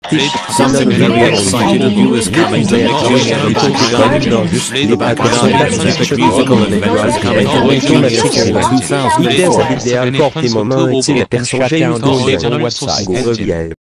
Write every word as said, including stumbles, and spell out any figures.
Something very exciting new is coming to Nigeria. The background music musical adventures coming to Nigeria two thousand four. Idées, ça vidéo, porte des moments intimes, personne, j'ai eu ton website.